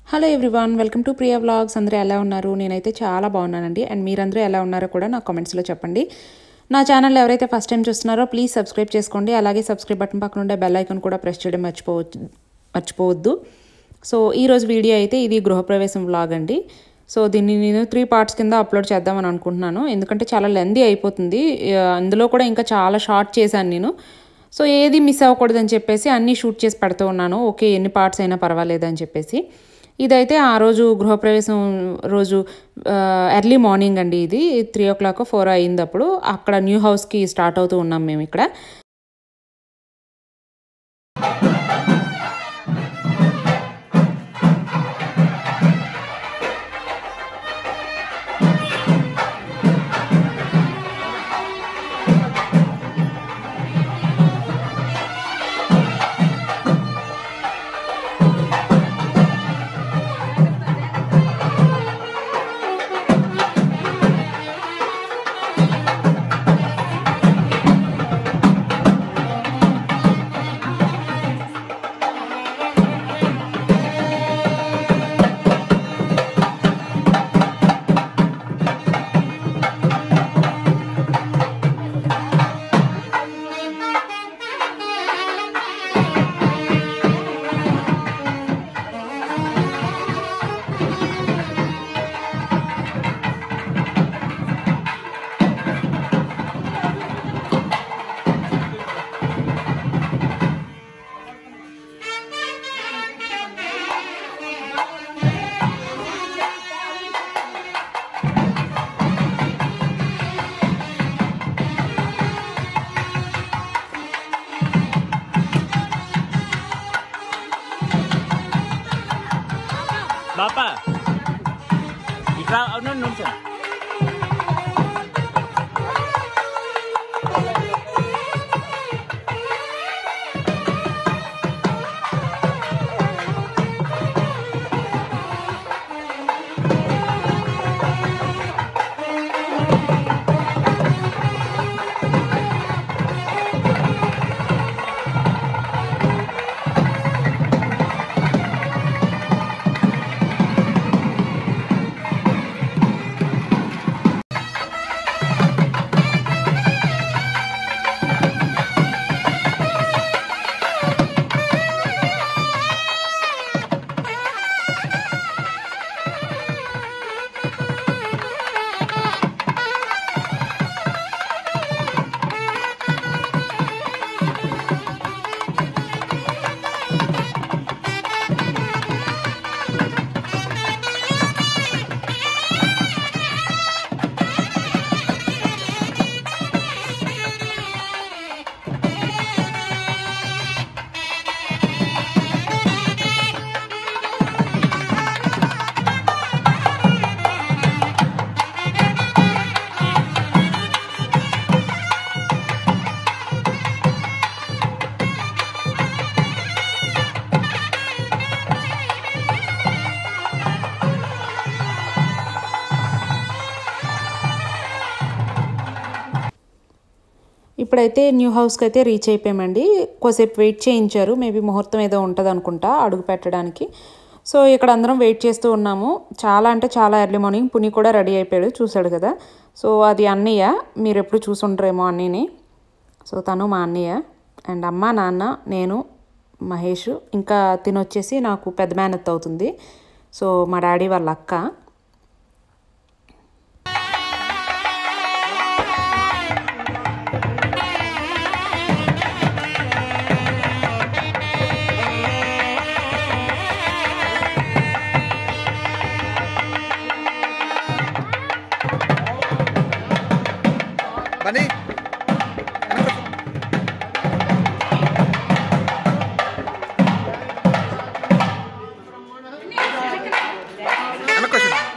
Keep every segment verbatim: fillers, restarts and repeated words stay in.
Hello everyone, welcome to Priya vlogs. అందరూ ఎలా ఉన్నారు? నేనైతే చాలా బాగున్నానండి. అండ్ మీరందరూ ఎలా ఉన్నారో కూడా నాకు కామెంట్స్లో చెప్పండి. నా ఛానల్ ఎవరైతే ఫస్ట్ టైం చూస్తున్నారో ప్లీజ్ సబ్స్క్రైబ్ చేసుకోండి. అలాగే సబ్స్క్రైబ్ బటన్ పక్కన ఉండే బెల్ ఐకాన్ కూడా ప్రెస్ చేయడం మర్చిపోవచ్చు మర్చిపోవద్దు. సో ఈరోజు వీడియో అయితే ఇది గృహప్రవేశం వ్లాగ్ అండి. సో దీన్ని నేను త్రీ పార్ట్స్ కింద అప్లోడ్ చేద్దామని అనుకుంటున్నాను, ఎందుకంటే చాలా లెందీ అయిపోతుంది. అందులో కూడా ఇంకా చాలా షార్ట్ చేశాను నేను. సో ఏది మిస్ అవ్వకూడదని చెప్పేసి అన్నీ షూట్ చేసి పెడుతూ ఉన్నాను. ఓకే, ఎన్ని పార్ట్స్ అయినా పర్వాలేదని చెప్పేసి. ఇదైతే ఆ రోజు గృహప్రవేశం రోజు ఎర్లీ మార్నింగ్ అండి. ఇది త్రీ ఓ క్లాక్ ఫోర్ అయింది. అప్పుడు అక్కడ న్యూ హౌస్కి స్టార్ట్ అవుతూ ఉన్నాం మేము ఇక్కడ. Bapak, ikra ano nung siya? ఇప్పుడైతే న్యూ హౌస్కి అయితే రీచ్ అయిపోయామండి. కొద్దిసేపు వెయిట్ చేయించారు, మేబీ ముహూర్తం ఏదో ఉంటుంది అనుకుంటా అడుగు పెట్టడానికి. సో ఇక్కడ అందరం వెయిట్ చేస్తూ ఉన్నాము. చాలా అంటే చాలా ఎర్లీ మార్నింగ్. పుని కూడా రెడీ అయిపోయాడు, చూశాడు కదా. సో అది అన్నయ్య, మీరు ఎప్పుడు చూసుంటారేమో అన్నయ్యని. సో తను మా అన్నయ్య. అండ్ అమ్మ, నాన్న, నేను, మహేష్, ఇంకా తినొచ్చేసి నాకు పెద్ద మేనత్త అవుతుంది. సో మా డాడీ వాళ్ళ అక్క. Bani, anak question.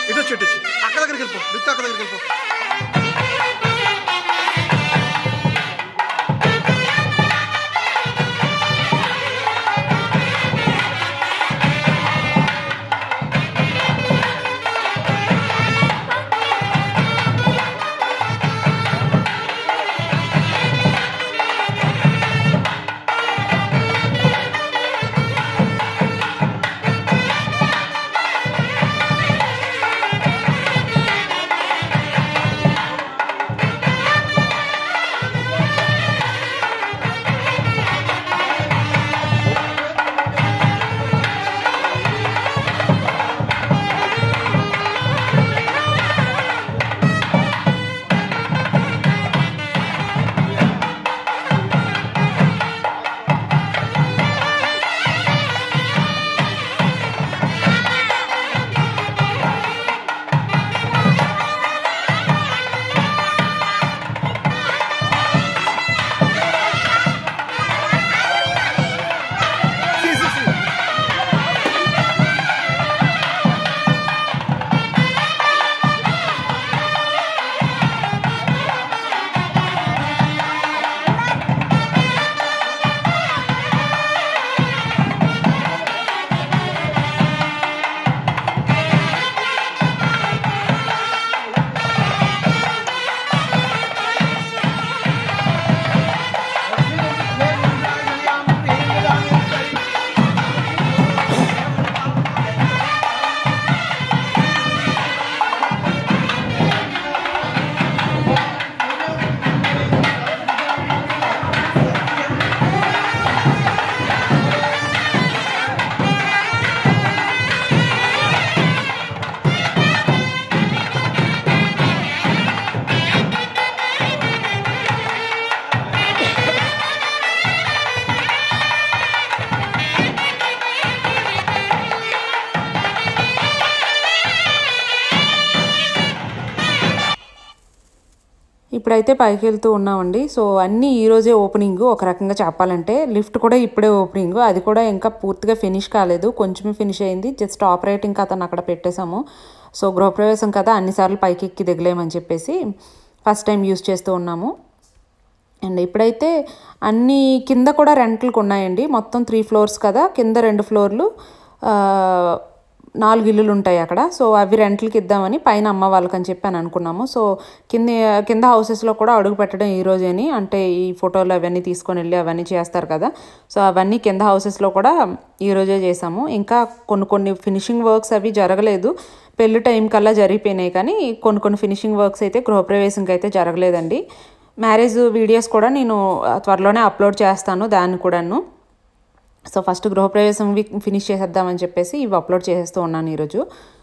ఇప్పుడైతే పైకి వెళ్తూ ఉన్నామండి. సో అన్నీ ఈరోజే ఓపెనింగ్ ఒక రకంగా చెప్పాలంటే. లిఫ్ట్ కూడా ఇప్పుడే ఓపెనింగ్, అది కూడా ఇంకా పూర్తిగా ఫినిష్ కాలేదు, కొంచెమే ఫినిష్ అయింది. జస్ట్ ఆపరేటింగ్ అతను అక్కడ పెట్టేశాము. సో గృహప్రవేశం కదా, అన్నిసార్లు పైకి ఎక్కి దిగలేమని చెప్పేసి ఫస్ట్ టైం యూజ్ చేస్తూ ఉన్నాము. అండ్ ఇప్పుడైతే అన్ని కింద కూడా రెంట్లకు ఉన్నాయండి. మొత్తం త్రీ ఫ్లోర్స్ కదా, కింద రెండు ఫ్లోర్లు నాలుగు ఇల్లులు ఉంటాయి అక్కడ. సో అవి రెంట్లకి ఇద్దామని పైన అమ్మ వాళ్ళకి అని చెప్పి అని అనుకున్నాము. సో కింద కింద హౌసెస్లో కూడా అడుగు పెట్టడం ఈరోజేని, అంటే ఈ ఫోటోలు అవన్నీ తీసుకొని వెళ్ళి అవన్నీ చేస్తారు కదా, సో అవన్నీ కింద హౌసెస్లో కూడా ఈరోజే చేసాము. ఇంకా కొన్ని కొన్ని ఫినిషింగ్ వర్క్స్ అవి జరగలేదు, పెళ్లి టైం కల్లా జరిగిపోయినాయి. కానీ కొన్ని కొన్ని ఫినిషింగ్ వర్క్స్ అయితే గృహప్రవేశంకి అయితే జరగలేదండి. మ్యారేజ్ వీడియోస్ కూడా నేను త్వరలోనే అప్లోడ్ చేస్తాను దాన్ని కూడాను. సో ఫస్ట్ గృహప్రవేశం ఫినిష్ చేసేద్దామని చెప్పేసి ఇవి అప్లోడ్ చేసేస్తూ ఉన్నాను ఈరోజు.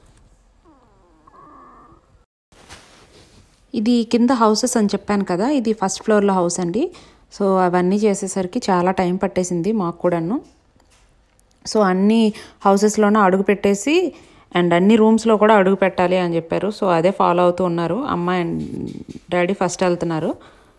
ఇది కింద హౌసెస్ అని చెప్పాను కదా, ఇది ఫస్ట్ ఫ్లోర్లో హౌస్ అండి. సో అవన్నీ చేసేసరికి చాలా టైం పట్టేసింది మాకు కూడాను. సో అన్ని హౌసెస్లోనూ అడుగు పెట్టేసి అండ్ అన్ని రూమ్స్లో కూడా అడుగు పెట్టాలి అని చెప్పారు. సో అదే ఫాలో అవుతూ ఉన్నారు. అమ్మ అండ్ డాడీ ఫస్ట్ వెళ్తున్నారు.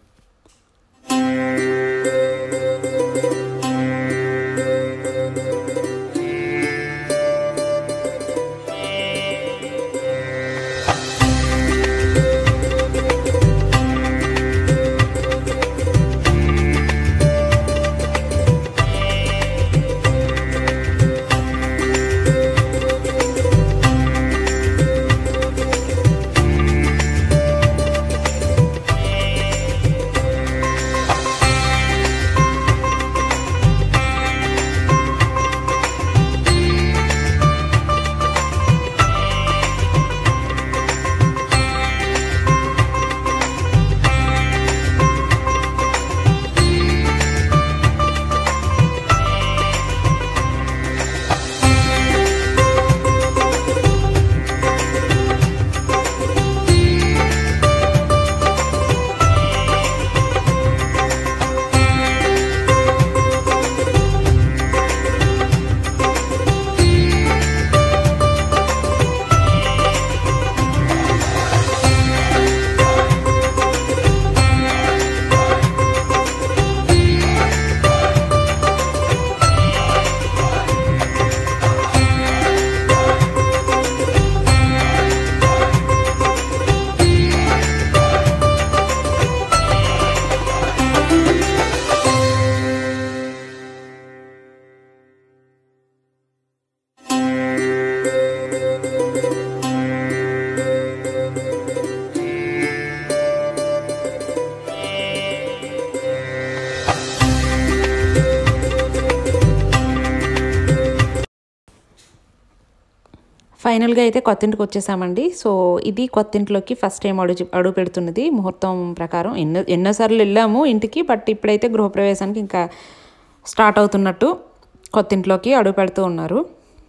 ఫైనల్గా అయితే కొత్త ఇంటికి వచ్చేసామండి. సో ఇది కొత్త ఇంట్లోకి ఫస్ట్ టైం అడుగు అడుగు పెడుతున్నది ముహూర్తం ప్రకారం. ఎన్నో ఎన్నోసార్లు వెళ్ళాము ఇంటికి, బట్ ఇప్పుడైతే గృహప్రవేశానికి ఇంకా స్టార్ట్ అవుతున్నట్టు కొత్త ఇంట్లోకి అడుగు పెడుతూ ఉన్నారు.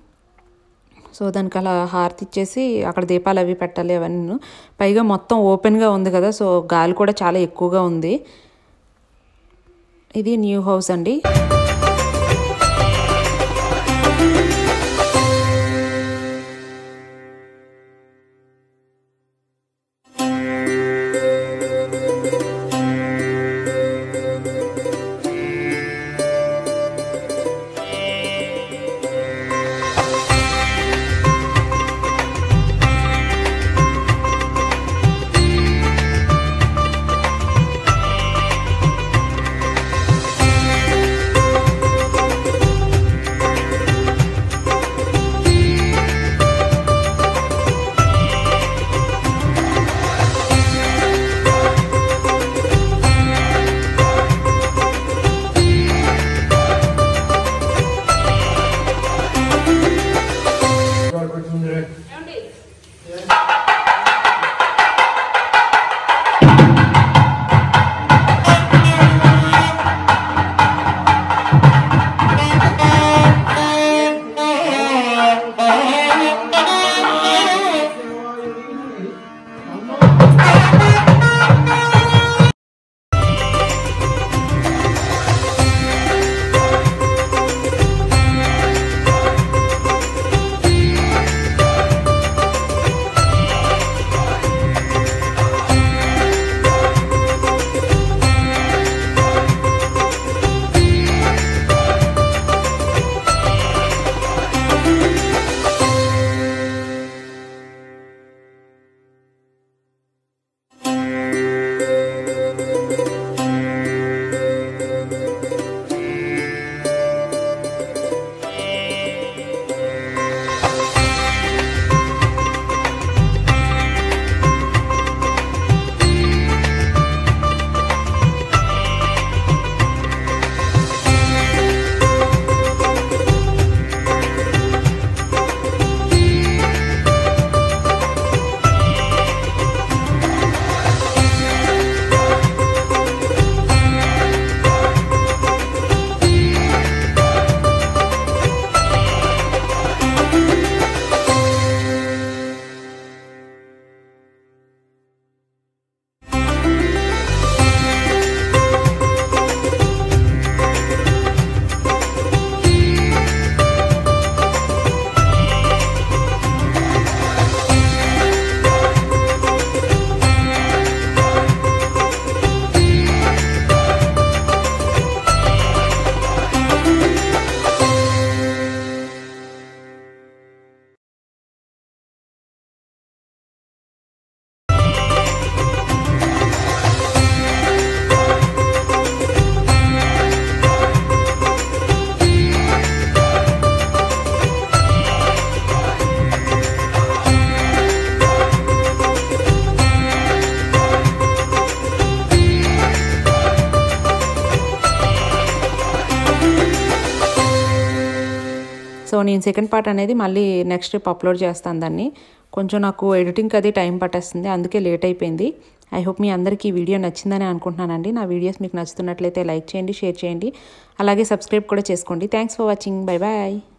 సో దానికి అలా హారతి ఇచ్చేసి అక్కడ దీపాలు అవి పెట్టాలి అవన్నీ. పైగా మొత్తం ఓపెన్గా ఉంది కదా, సో గాలి కూడా చాలా ఎక్కువగా ఉంది. ఇది న్యూ హౌస్ అండి. సో నేను సెకండ్ పార్ట్ అనేది మళ్ళీ నెక్స్ట్ ట్రిప్ అప్లోడ్ చేస్తాను దాన్ని. కొంచెం నాకు ఎడిటింగ్కి అది టైం పట్టేస్తుంది, అందుకే లేట్ అయిపోయింది. ఐ హోప్ మీ అందరికీ ఈ వీడియో నచ్చిందని అనుకుంటున్నానండి. నా వీడియోస్ మీకు నచ్చుతున్నట్లయితే లైక్ చేయండి, షేర్ చేయండి, అలాగే సబ్స్క్రైబ్ కూడా చేసుకోండి. Thanks for watching. Bye bye.